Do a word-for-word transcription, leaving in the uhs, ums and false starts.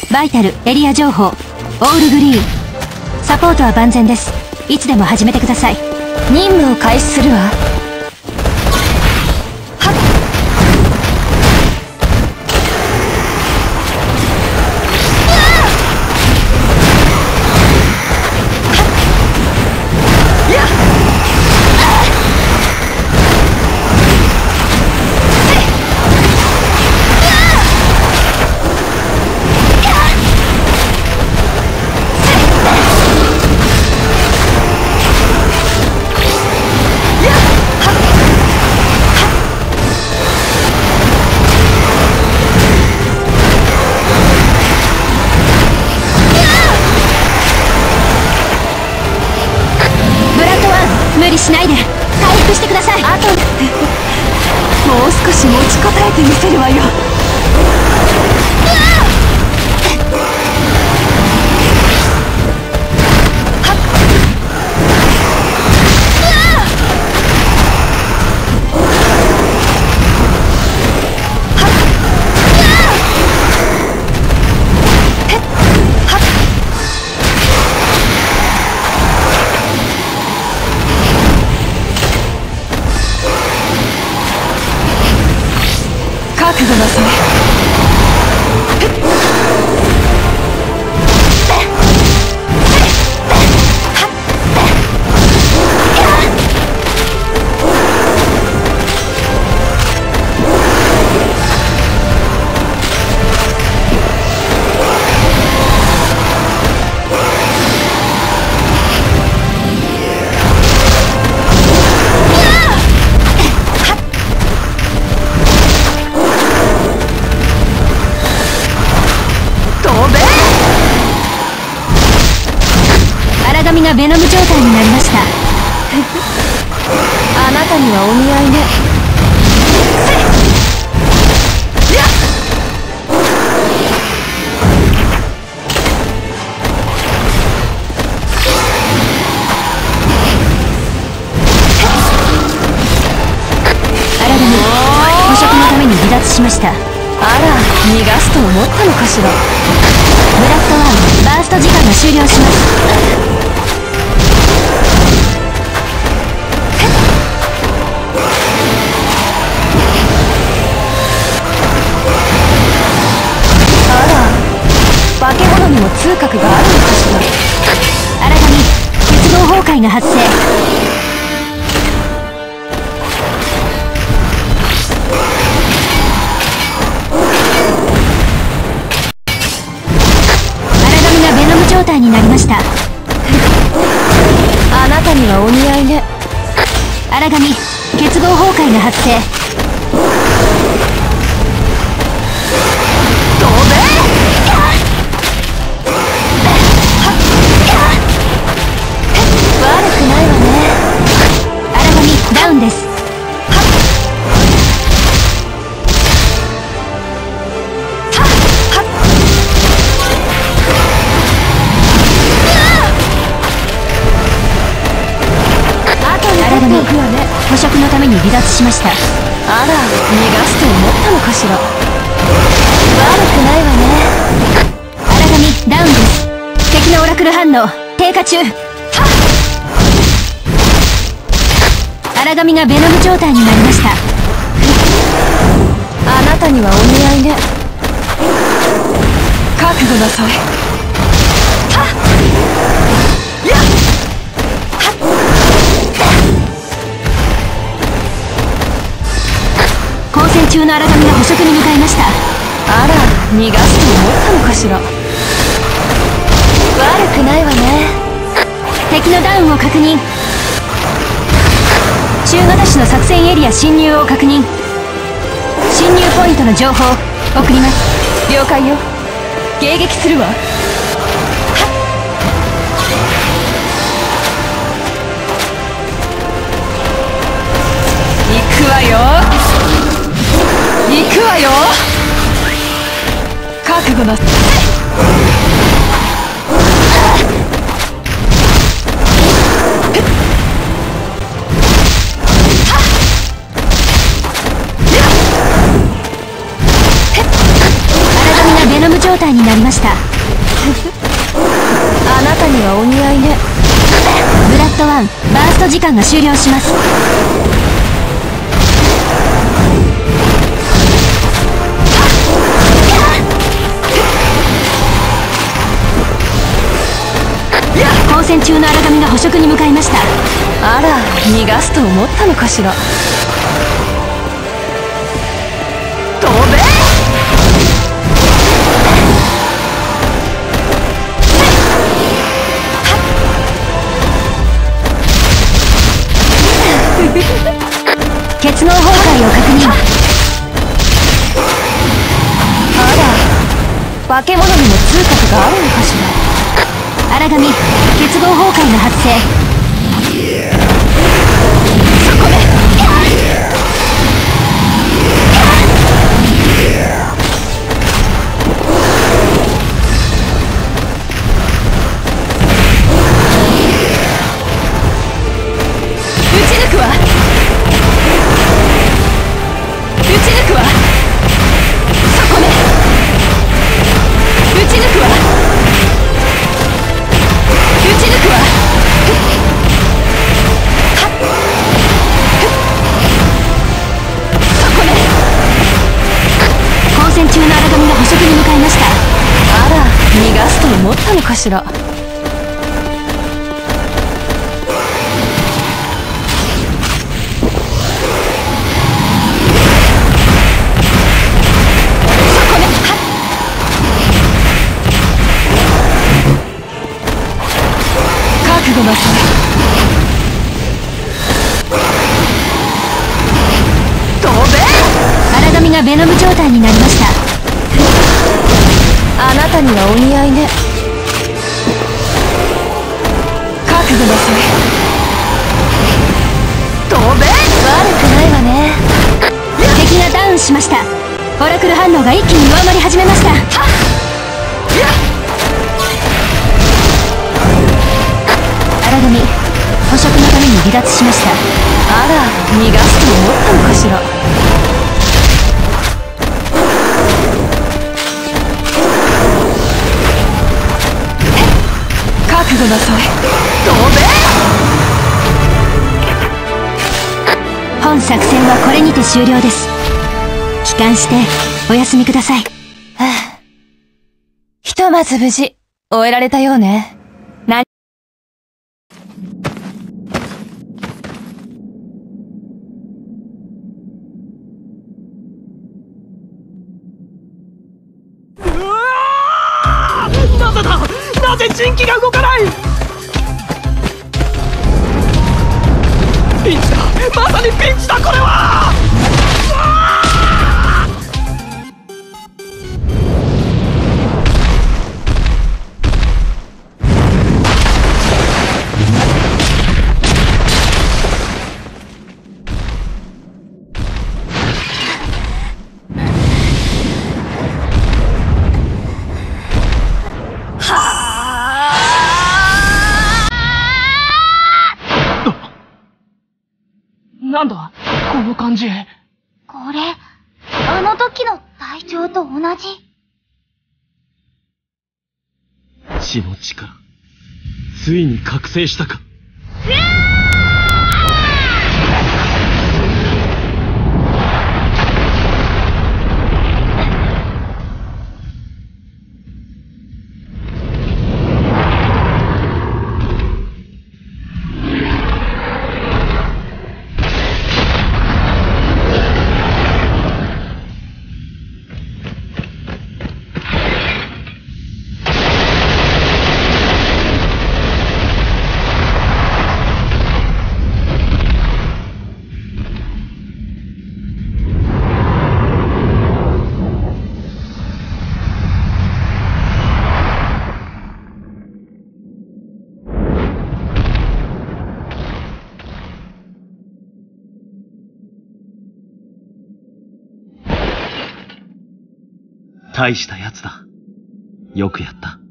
バイタルエリア情報オールグリーン。サポートは万全です。いつでも始めてください。任務を開始するわ。無理しないで回復してください。あともう少し持ちこたえてみせるわよ。覚悟なさい。荒髪がベノム状態になりました。あなたにはお似合いね。荒髪捕食のために離脱しました。あら、逃がすと思ったのかしら。ブラッドワンバースト時間が終了します。化け物にも痛覚があるのかしら。荒髪結合崩壊が発生。荒髪がベノム状態になりました。あなたにはお似合いね。荒髪結合崩壊が発生。ダウンです。荒髪捕食のために離脱しました。あら、逃がすと思ったのかしら。悪くないわね。荒髪ダウンです。敵のオラクル反応低下中。荒髪がベノム状態になりました。あなたにはお似合いね。覚悟なさい。交戦中の荒髪が捕食に向かいました。あら、逃がすと思ったのかしら。悪くないわね。敵のダウンを確認。中型種の作戦エリア侵入を確認。侵入ポイントの情報送ります。了解よ。迎撃するわ。行くわよ行くわよ。覚悟なさい。 状態になりました。あなたにはお似合いね。ブラッドワンバースト時間が終了します。交戦中の荒神が捕食に向かいました。あら、逃がすと思ったのかしら。飛べ！結脳崩壊を確認。あら、化け物にも痛覚があるのかしら。荒神結合崩壊が発生。そこで撃ち抜くわ。撃ち抜くわ。そこで撃ち抜くわ。撃ち抜くわ。そこで交戦中の荒神が捕食に向かいました。あら、逃がすと思ったのかしら。覚悟なさい。飛べ！荒神がベノム状態になりました。あなたにはお似合いね。覚悟なさい。飛べ！悪くないわね。敵がダウンしました。オラクル反応が一気に弱まり始めました。荒神捕食のために離脱しました。あら、逃がすと思ったのかしら。覚悟なさい。飛べ！本作戦はこれにて終了です。帰還してお休みください。はあ、ひとまず無事終えられたようね。何なぜだ！なぜ人気が動かない！ピンチだ！まさにピンチだこれは！なんだこの感じ。 これ、あの時の隊長と同じ。 血の力、ついに覚醒したか。大したやつだ。よくやった。